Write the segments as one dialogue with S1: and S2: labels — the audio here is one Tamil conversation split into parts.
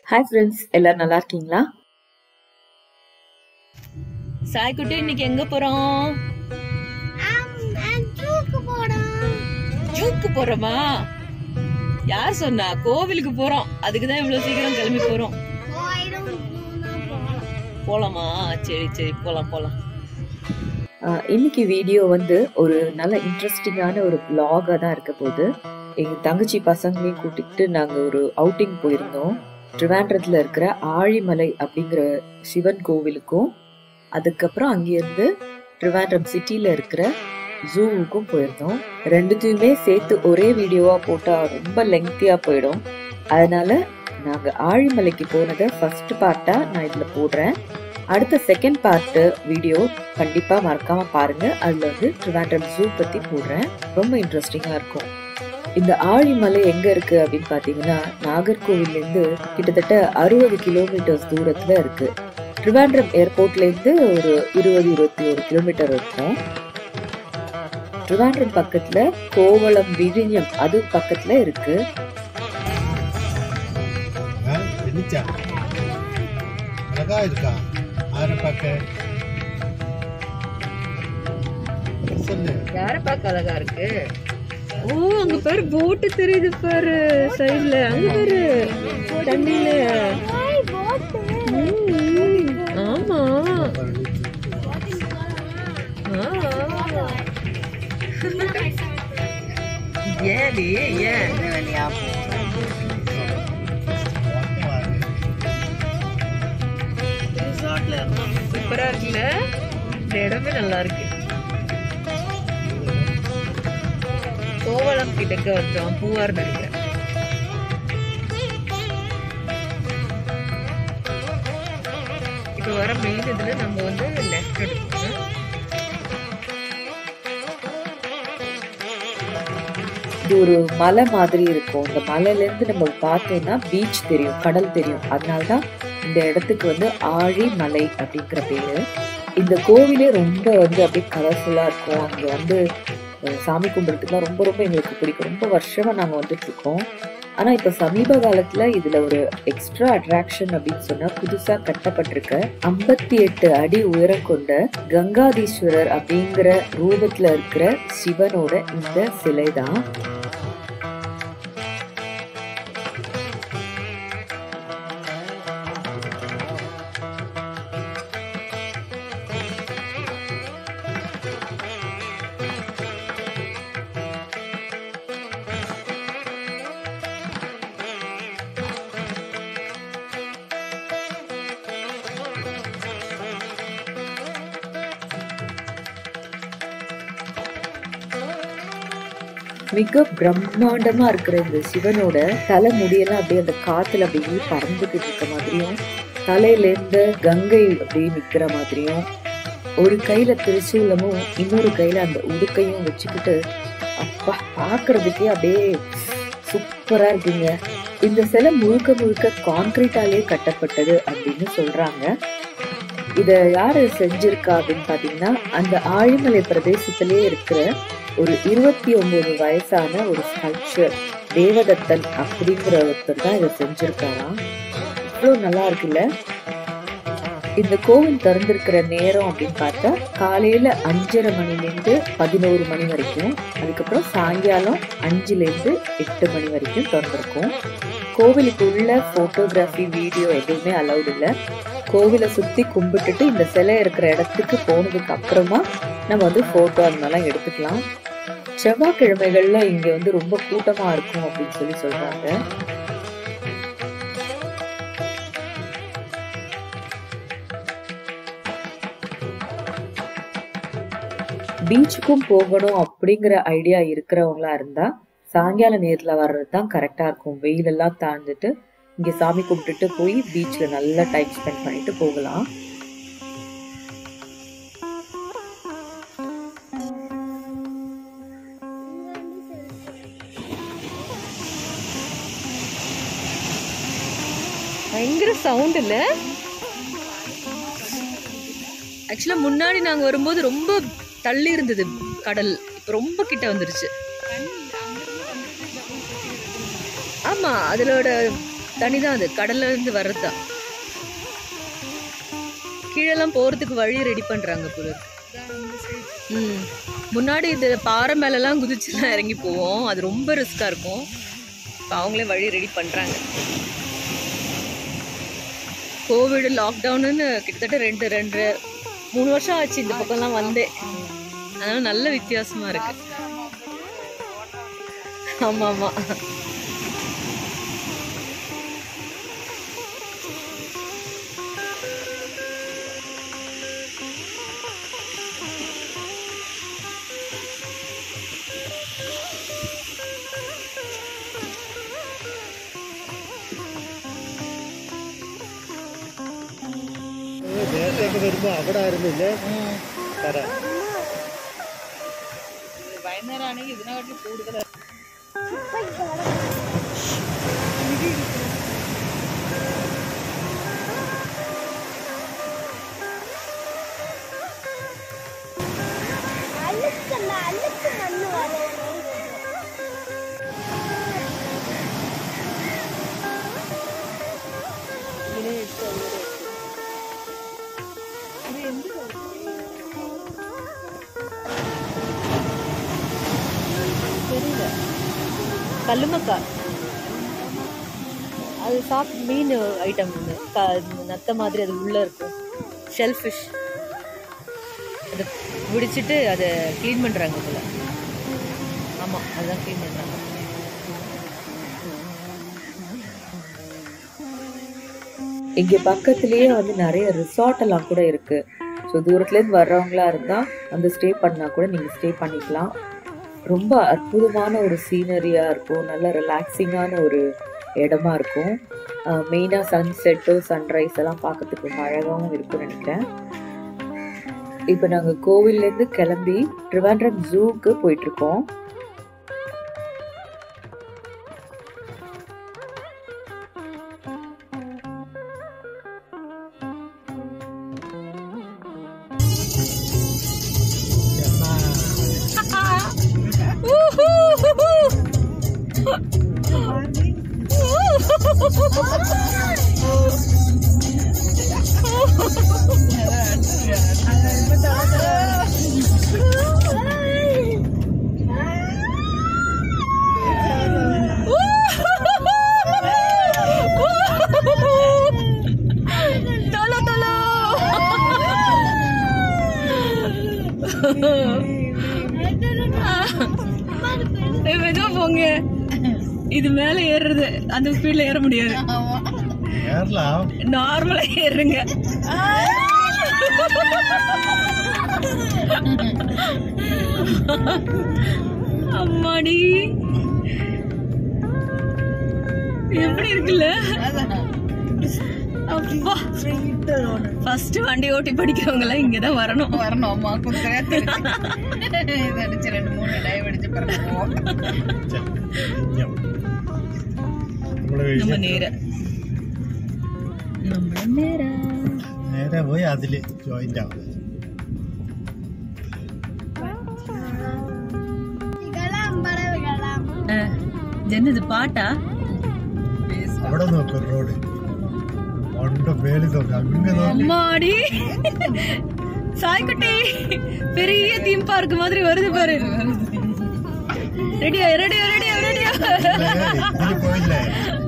S1: Hi friends, எல்லாரும் நல்லா இருக்கீங்களா?
S2: சாய் குட்டி இன்னைக்கு எங்க போறோம்? ஜூக்கு போறோமா? யார் சொன்னா? கோவிலுக்கு போறோம். அதுக்கு தான் இவ்வளவு சீக்கிரம் கிளம்பி போறோம். போலாமா? சரி சரி போலாம் போலாம்.
S1: இன்னைக்கு வீடியோ வந்து ஒரு நல்ல இன்ட்ரெஸ்டிங்கான ஒரு vlog-ஆ தான் இருக்க போகுது. எங்க தங்கச்சி பசங்களையும் கூட்டிட்டு நாங்க ஒரு அவுட்டிங் போயிருந்தோம். ட்ரிவாண்ட்ரத்துல இருக்கிற ஆழிமலை அப்படிங்கிற சிவன் கோவிலுக்கும் அதுக்கப்புறம் அங்கிருந்து ட்ரிவாண்ட்ரம் சிட்டில இருக்கிற ஜூவுக்கும் போயிருந்தோம். ரெண்டுத்தையுமே சேர்த்து ஒரே வீடியோவா போட்டா ரொம்ப லெங்க்தியா போயிடும். அதனால நாங்க ஆழிமலைக்கு போனதை ஃபர்ஸ்ட் பார்ட்டா நான் இதுல போடுறேன். அடுத்த செகண்ட் பார்ட் வீடியோ கண்டிப்பா மறக்காம பாருங்க. அதுல வந்து ட்ரிவாண்ட்ரம் ஜூ பத்தி போடுறேன். ரொம்ப இன்ட்ரெஸ்டிங்கா இருக்கும். இந்த ஆழிமலை எங்க இருக்கு அப்படின்னு பாத்தீங்கன்னா நாகர்கோவில்ல இருந்து கிட்டத்தட்ட 60 கிலோமீட்டர்ஸ் தூரத்துல இருக்கு. ட்ரிவாண்ட்ரம் ஏர்போர்ட்ல இருந்து ஒரு 20-21 கிலோமீட்டர் இருக்கும். ட்ரிவாண்ட்ரம் பக்கத்துல கோவளம் விழிஞம் அது பக்கத்துல இருக்கு.
S2: யார பார்க்க அழகா இருக்கு? ஓ அங்க பாரு போட்டு தெரியுது பாரு சைடுல. அங்க பாரு தண்ணில. ஆமா ஏடி ஏன் சூப்பரா இருக்குல்ல? இந்த இடமே நல்லா இருக்கு. கோவளம் கிட்டக்க வச்சோம். பூவார் நினைக்கிறேன். இப்ப வர மெயின் இதுல நம்ம வந்து லெஃப்ட் எடுக்கணும்.
S1: இது ஒரு மலை மாதிரி இருக்கும். இந்த மலையில இருந்து நம்ம பார்த்தோம்னா பீச் தெரியும், கடல் தெரியும். அதனாலதான் இந்த இடத்துக்கு வந்து ஆழிமலை அப்படிங்கிற பேரு. இந்த கோவிலே ரொம்ப வந்து அப்படியே கலர்ஃபுல்லா இருக்கும். அங்க வந்து சாமி கும்பிடுறதுக்குலாம் ரொம்ப ரொம்ப எங்களுக்கு பிடிக்கும். ரொம்ப வருஷமா நாங்க வந்துட்டு இருக்கோம். ஆனா இப்ப சமீப காலத்துல இதுல ஒரு எக்ஸ்ட்ரா அட்ராக்ஷன் அப்படின்னு சொன்னா புதுசா கட்டப்பட்டிருக்க 58 அடி உயரம் கொண்ட கங்காதீஸ்வரர் அப்படிங்கிற ரூபத்துல இருக்கிற சிவனோட இந்த சிலை தான். மிக பிரம்மாண்டமா இருக்கிற இந்த சிவனோட தலை முடியெல்லாம் அப்படியே அந்த காத்துல அப்படியே பறந்துகிட்டு இருக்க மாதிரியும், தலையில இருந்து கங்கை அப்படியே நிக்கிற மாதிரியும், ஒரு கையில திரிசூலமும் இன்னொரு கையில அந்த உடுக்கையும் வச்சுக்கிட்டு அப்பா பாக்குறதுக்கே அப்படியே சூப்பரா இருக்குங்க. இந்த சிலை முழுக்க முழுக்க கான்கிரீட்டாலே கட்டப்பட்டது அப்படின்னு சொல்றாங்க. இத யாரு செஞ்சிருக்கா அப்படின்னு பாத்தீங்கன்னா அந்த ஆழிமலை பிரதேசத்திலே இருக்கிற ஒரு 29 வயசான ஒரு ஸ்கல்ப்சர் தேவதத்தன் அப்படிங்கிற ஒருத்தர் தான் இதை செஞ்சிருக்காராம். இவ்வளவு நல்லா இருக்குல்ல? இந்த கோவில் திறந்திருக்கிற நேரம் அப்படின்னு பார்த்தா காலையில 5:30 மணிலேருந்து 11 மணி வரைக்கும், அதுக்கப்புறம் சாயங்காலம் 5லேருந்து 8 மணி வரைக்கும் திறந்திருக்கும். கோவிலுக்கு உள்ள போட்டோகிராஃபி வீடியோ எதுவுமே அலௌட் இல்லை. கோவிலை சுத்தி கும்பிட்டுட்டு இந்த சிலை இருக்கிற இடத்துக்கு போனதுக்கு அப்புறமா நம்ம வந்து போட்டோ அந்த மாதிரிலாம் எடுத்துக்கலாம். செவ்வாய்க்கிழமைகள்ல இங்க வந்து ரொம்ப கூட்டமா இருக்கும் அப்படின்னு சொல்லி சொல்றாங்க. பீச்சுக்கும் போகணும் அப்படிங்கிற ஐடியா இருக்கிறவங்களா இருந்தா சாயங்கால நேரத்துல வர்றதுதான் கரெக்டா இருக்கும். வெயில் எல்லாம் தாழ்ந்துட்டு இங்க சாமி கும்பிட்டுட்டு போய் பீச்ல நல்லா டைம் ஸ்பெண்ட் பண்ணிட்டு போகலாம்.
S2: பயங்கர சவுண்ட் இல்ல? ஆக்சுவலா முன்னாடி நாங்க வரும்போது ரொம்ப தள்ளி இருந்தது கடல். இப்ப ரொம்ப கிட்ட வந்துருச்சு. ஆமா, அதோட தண்ணி தான், அது கடல்ல இருந்து வர்றதுதான். கீழெல்லாம் போறதுக்கு வழி ரெடி பண்றாங்க போல. முன்னாடி இது பாறை மேலெல்லாம் குதிச்சுலாம் இறங்கி போவோம், அது ரொம்ப ரிஸ்கா இருக்கும். இப்போ அவங்களே வழி ரெடி பண்றாங்க. கோவிட் லாக்டவுன்னு கிட்டத்தட்ட 3 வருஷம் ஆச்சு இந்த பக்கம்லாம் வந்தேன். அதனால நல்ல வித்தியாசமா இருக்கு. ஆமா ஆமா. വൈകുന്നേരമാണെങ്കിൽ ഇതിനെക്കാട്ടി കൂടുതൽ கல்லுமக்கா, அது சாப்பிட்டு மீன் ஐட்டம், நத்த மாதிரி அது உள்ள இருக்கும், ஷெல் ஃபிஷ். அதை பிடிச்சிட்டு அதை க்ளீன் பண்ணுறாங்க போல. ஆமாம், அதுதான் க்ளீன் பண்ணுறாங்க.
S1: இங்கே பக்கத்துலேயே வந்து நிறைய ரிசார்ட் எல்லாம் கூட இருக்கு. ஸோ தூரத்துலேருந்து வர்றவங்களா இருந்தால் வந்து ஸ்டே பண்ணால் கூட நீங்கள் ஸ்டே பண்ணிக்கலாம். ரொம்ப அற்புதமான ஒரு சீனரியாக இருக்கும், நல்ல ரிலாக்ஸிங்கான ஒரு இடமா இருக்கும். மெயினாக சன்செட்டு சன்ரைஸ் எல்லாம் பார்க்கறதுக்கு ரொம்ப அழகாகவும் இருக்கும்னு நினைக்கிறேன். இப்போ நாங்கள் கோவில்லேருந்து கிளம்பி ட்ரிவாண்ட்ரம் ஜூக்கு போயிட்டுருக்கோம்.
S2: போங்க, இது மேல ஏறுறது அந்த ஸ்பீட்ல ஏற முடியாது, நார்மலா ஏறுங்க. அம்மாடி எப்படி இருக்குல்ல. அப்பா, ஃபர்ஸ்ட் வண்டி ஓட்டி படிக்கிறவங்க எல்லாம் இங்கதான் வரணும்.
S3: அம்மா அடிச்சு 2-3 டைவ் அடிச்சு
S2: நம்ம நேரா
S3: போய் അതില് ജോയിന്റ് ആവും.
S2: ജനത് പാട്ടാ
S3: അവിടെ നോക്ക് റോഡ്
S2: அம்மாடி சாய்க்குட்டி, பெரிய தீம் பார்க் மாதிரி வருது பாரு. ரெடியா ரெடியா ரெடியா ரெடியா
S3: போயிല്ലേ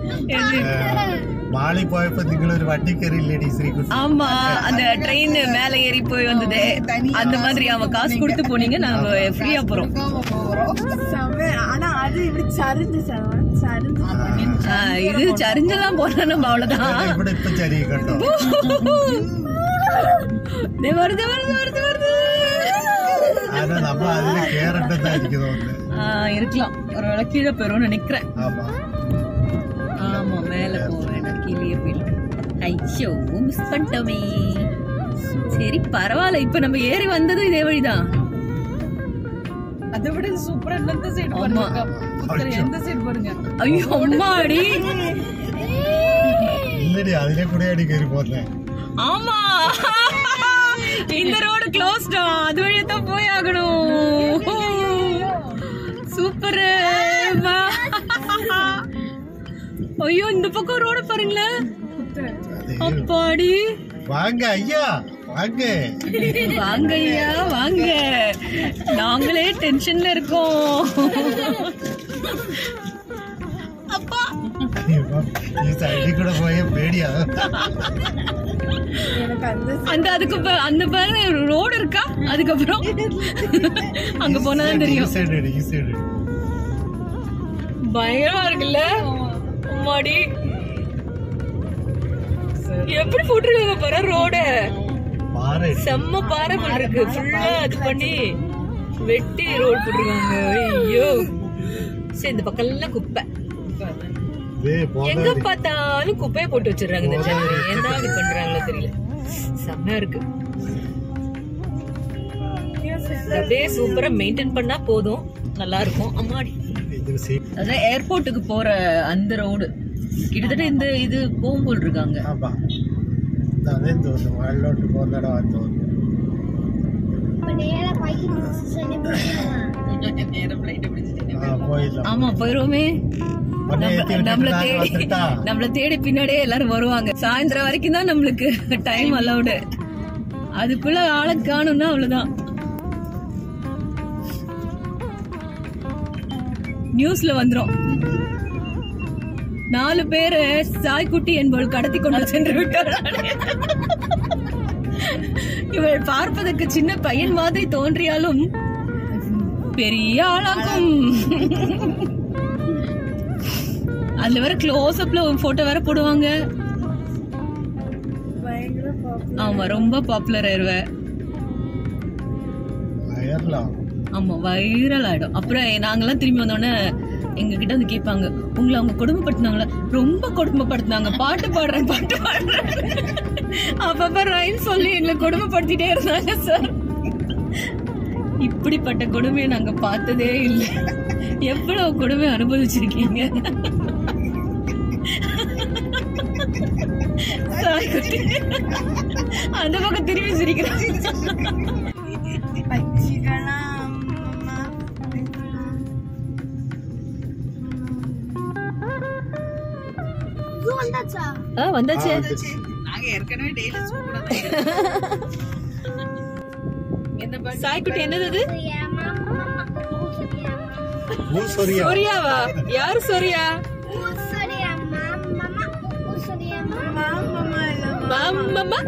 S3: மாலி போயப்போ നിങ്ങൾ ഒരു വണ്ടി കയറിയില്ലേടി ശ്രീകുട്ടി?
S2: ஆமா, அந்த ட்ரெயின் மேல ஏறி போய் வந்ததே அந்த மாதிரி. அவன் காசு கொடுத்து போனீங்க, நாங்க ஃப்ரீயா போறோம்.
S4: ஆனா அது இப்படி சரிஞ்சு
S2: இது சரிஞ்செல்லாம் போனா நம்ம அவ்வளவுதான்.
S3: ഇവിടെ ഇപ്പൊ ചരി കണ്ടോ?
S2: வருது வருது வருது வருது.
S3: ஆனா நம்ம அதுல கேரட்டா இருக்கு தோணுது.
S2: இருக்கலாம், ஒருவேளை கீழே போயிரும் நினைக்கிறேன்.
S3: ஆமா
S2: ஆமா, மேல போவேன், கீழே போயிடும். ஐயோ, மிஸ் பண்ணிட்டோமே. சரி பரவாயில்ல, இப்ப நம்ம ஏறி வந்தது இதே வழிதான்.
S4: அதை விட சூப்பரா எந்த சைடு பாருங்க, எந்த சைடு பாருங்க.
S2: ஐயோ அம்மாடி,
S3: இல்லடி அதிலே கூடடி கேறி போறேன்.
S2: ஆமா, இந்த ரோடு க்ளோஸ்டா, அது வழியா தான் போய் ஆகணும். சூப்பர். ஐயோ இந்த பக்கம் ரோட பாருங்களேன். அப்பாடி
S3: வாங்க ஐயா வாங்க.
S2: வாங்க ஐயா வாங்க. நாங்களே டென்ஷன்ல இருக்கோம். அப்பா
S3: ഈ സൈഡിൽ കൂടെ പോയ പേടിയാ.
S2: அந்த அதுக்கு அந்த பாரு ரோடு இருக்கா, அதுக்கப்புறம் அங்க போனாதான் தெரியும். பயங்கரமா இருக்குல்ல அம்மாடி. எப்படி போட்டுருக்காங்க பாரு ரோட. செம்ம பாறை போல் இருக்கு. ஃபுல்லா அது பண்ணி வெட்டி ரோடு போட்டுருக்காங்க. ஐயோ சரி, இந்த பக்கம் எல்லாம் குப்பை. எங்க பார்த்தாலும் குப்பையை போட்டு வச்சிடுறாங்க இந்த ஜனவரி. என்ன இது பண்றாங்களோ தெரியல. செம்மையா இருக்கு. அப்படியே சூப்பரா மெயின்டைன் பண்ணா போதும், நல்லா இருக்கும். அம்மாடி அதான் ஏர்போர்ட்டுக்கு போற அந்த ரோடு கிட்டத்தட்ட இந்த இது போகும்போல் இருக்காங்க. ஆமா போயிருவோமே. நம்மள தேடி பின்னாடியே எல்லாரும் வருவாங்க. சாயந்தரம் வரைக்கும் தான் நம்மளுக்கு டைம் அலௌடு. அதுக்குள்ள ஆளை காணும்னா அவ்வளவுதான். நியூஸ்ல வந்துரும், 4 பேரு சாய்குட்டி என்பவள் கடத்தி கொண்டு சென்று விட்டார். இவள் பார்ப்பதற்கு சின்ன பையன் மாதிரி தோன்றியாலும் பெரிய ஆளாகும். அதுல வேற க்ளோஸ் அப்ல போட்டோ வேற போடுவாங்க. ஆமா ரொம்ப பாப்புலர் ஆயிருவ. ஆமா வைரல் ஆயிடும். அப்புறம் நாங்கெல்லாம் திரும்பி வந்தோடனே எங்க கிட்ட வந்து கேட்பாங்க, உங்களை அவங்க கொடுமைப்படுத்தினாங்களா? ரொம்ப கொடுமைப்படுத்தினாங்க, பாட்டு பாடுறேன் பாட்டு பாடுறேன். அப்பப்ப ரைம் சொல்லி எங்களை கொடுமைப்படுத்திட்டே இருந்தாங்க சார். இப்படிப்பட்ட கொடுமையை நாங்க பார்த்ததே இல்லை. எவ்வளவு கொடுமை அனுபவிச்சிருக்கீங்க. அந்த பக்கம் திரும்பி சிரிக்கிறாங்க. வந்தாச்சு. சாய்க்குட்டி என்னது? சொரியாவா? யாரு சொரியா? மாமம்மா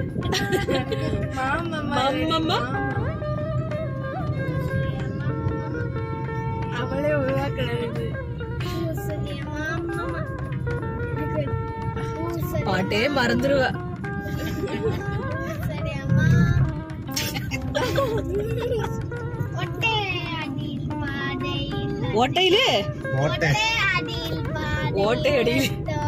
S2: மாமம்மா அவளே உருவாக்குறது. பாட்டே மறந்துடுவ. ஓட்டையிலே ஓட்டை அடியில்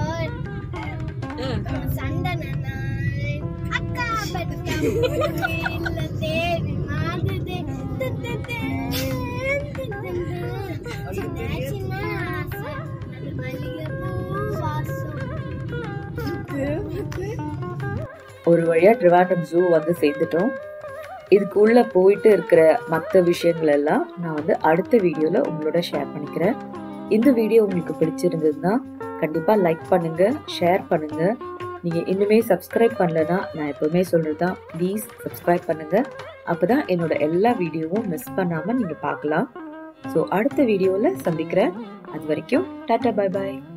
S1: ஒரு வழியா ட்ரிவாண்ட்ரம் ஜூ வந்து சேர்ந்துட்டோம். இதுக்கு உள்ள போயிட்டு இருக்கிற மற்ற விஷயங்கள் எல்லாம் நான் வந்து அடுத்த வீடியோல உங்களோட ஷேர் பண்ணிக்கிறேன். இந்த வீடியோ உங்களுக்கு பிடிச்சிருந்ததுன்னா கண்டிப்பா லைக் பண்ணுங்க, ஷேர் பண்ணுங்க. நீங்க இன்னுமே சப்ஸ்கிரைப் பண்ணலன்னா நான் எப்பவுமே சொல்றதுதான், ப்ளீஸ் சப்ஸ்கிரைப் பண்ணுங்க. அப்பதான் என்னோட எல்லா வீடியோவும் மிஸ் பண்ணாம நீங்க பார்க்கலாம். ஸோ அடுத்த வீடியோல சந்திக்கிறேன். அது வரைக்கும் டாடா பை பாய்.